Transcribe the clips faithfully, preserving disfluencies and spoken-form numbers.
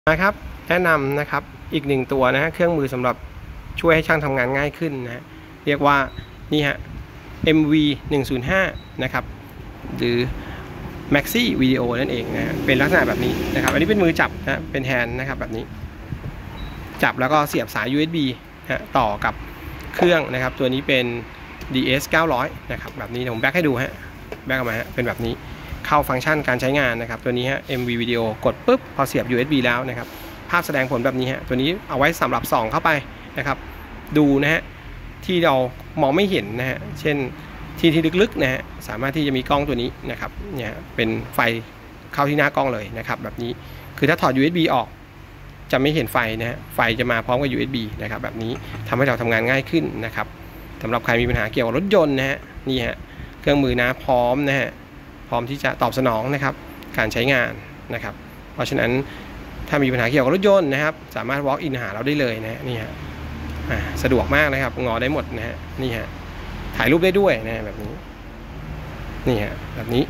นะครับแนะนำนะครับอีกหนึ่งตัวนะฮะเครื่องมือสำหรับช่วยให้ช่างทำงานง่ายขึ้นนะฮะเรียกว่านี่ฮะ เอ็ม วี หนึ่งศูนย์ห้า นะครับหรือ Maxi Video นั่นเองนะฮะเป็นลักษณะแบบนี้นะครับอันนี้เป็นมือจับนะเป็นแฮนด์นะครับแบบนี้จับแล้วก็เสียบสาย ยู เอส บี นะฮะต่อกับเครื่องนะครับตัวนี้เป็น ดี เอส เก้าร้อยนะครับแบบนี้ผมแบ็คให้ดูฮะแบ็คออกมาฮะเป็นแบบนี้เข้าฟังก์ชันการใช้งานนะครับตัวนี้ฮะ เอ็ม วี Video กดปุ๊บพอเสียบ ยู เอส บี แล้วนะครับภาพแสดงผลแบบนี้ฮะตัวนี้เอาไว้สำหรับส่องเข้าไปนะครับดูนะฮะที่เรามองไม่เห็นนะฮะเช่นที่ที่ลึกๆนะฮะสามารถที่จะมีกล้องตัวนี้นะครับเนี่ยเป็นไฟเข้าที่หน้ากล้องเลยนะครับแบบนี้คือถ้าถอด ยู เอส บี ออกจะไม่เห็นไฟนะฮะไฟจะมาพร้อมกับ ยู เอส บี นะครับแบบนี้ทำให้เราทำงานง่ายขึ้นนะครับสำหรับใครมีปัญหาเกี่ยวกับรถยนต์นะฮะนี่ฮะเครื่องมือนะพร้อมนะฮะพร้อมที่จะตอบสนองนะครับการใช้งานนะครับเพราะฉะนั้นถ้ามีปัญหาเกี่ยวกับรถยนต์นะครับสามารถ walk in หาเราได้เลยนะนี่ฮะสะดวกมากนะครับงอได้หมดนะฮะนี่ฮะถ่ายรูปได้ด้วยนะแบบนี้นี่ฮะแบบนี้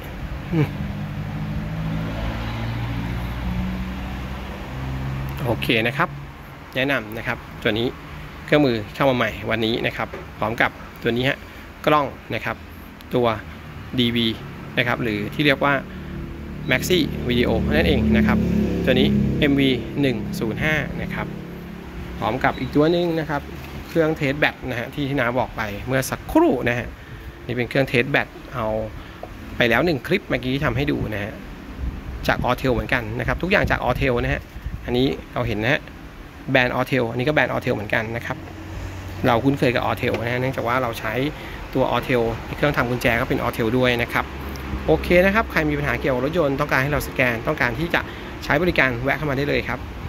โอเคนะครับแนะนำนะครับตัวนี้เครื่องมือเข้ามาใหม่วันนี้นะครับพร้อมกับตัวนี้ฮะกล้องนะครับตัว ดี วี นะครับหรือที่เรียกว่า Maxi Video นั่นเองนะครับตัวนี้ เอ็ม วี หนึ่งศูนย์ห้า นะครับพร้อมกับอีกตัวนึงนะครับเครื่องเทสแบตนะฮะที่ที่น้าบอกไปเมื่อสักครู่นะฮะนี่เป็นเครื่องเทสแบตเอาไปแล้วหนึ่งคลิปเมื่อกี้ที่ทำให้ดูนะฮะจาก Autel เหมือนกันนะครับทุกอย่างจาก Autel นะฮะอันนี้เราเห็นนะฮะแบรนด์ Autel อันนี้ก็แบรนด์ Autel เหมือนกันนะครับเราคุ้นเคยกับ Autel นะฮะเนื่องจากว่าเราใช้ตัว Autel เครื่องทำกุญแจก็เป็น Autel ด้วยนะครับโอเคนะครับใครมีปัญหาเกี่ยวกับรถยนต์ต้องการให้เราสแกนต้องการที่จะใช้บริการแวะเข้ามาได้เลยครับ